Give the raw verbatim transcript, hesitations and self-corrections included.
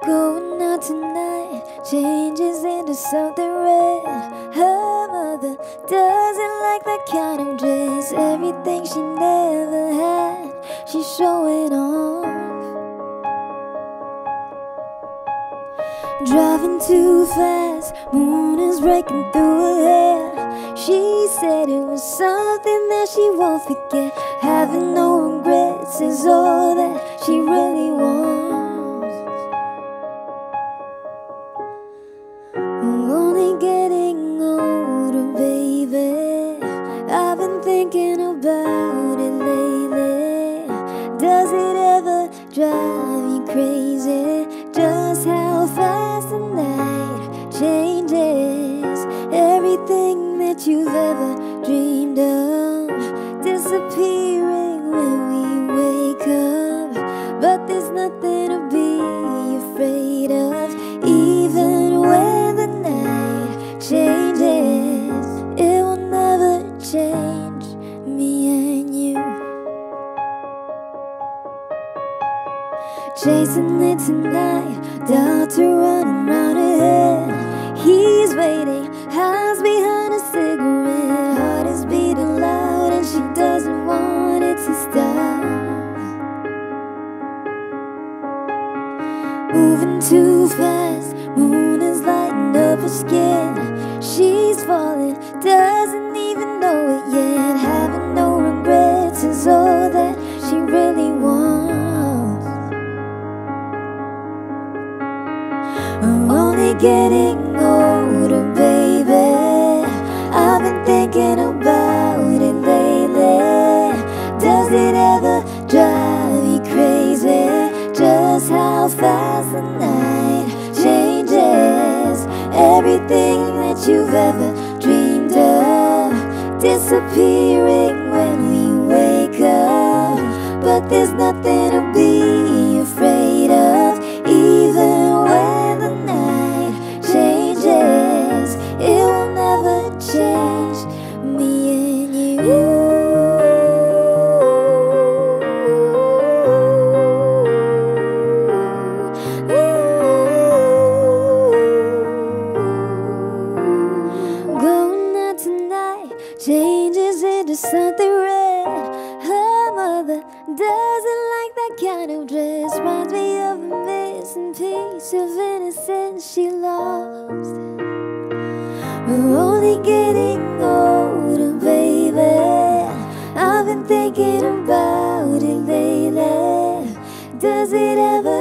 Going out tonight changes into something red. Her mother doesn't like that kind of dress. Everything she never had, she's showing off. Driving too fast, moon is breaking through her hair. She said it was something that she won't forget. Having no regrets is all that she really wants. I'm only getting older, baby. I've been thinking about it lately. Does it ever drive you crazy? Just how fast the night changes. Everything that you've ever dreamed of disappearing when we wake up. But there's nothing to be afraid of. Even when the night changes, it will never change me and you. Chasing it tonight, doctor running round her head. He's waiting, eyes behind a cigarette. Heart is beating loud and she doesn't want it to stop. Moving too fast, moon is lighting up her skin. She's falling, doesn't even know it yet. Having no regrets is all that she really wants. I'm only getting older, baby. I've been thinking about it lately. Does it ever drive you crazy? Just how fast the night changes. Everything that you've ever dreamed of disappearing when we wake up. But there's nothing to be afraid of. Even when the night changes, it will never change me and you. Going out tonight changes into something red. Her mother doesn't like that kind of dress. Reminds me of the missing piece of innocence she lost. We're only getting older, baby. I've been thinking about it lately. Does it ever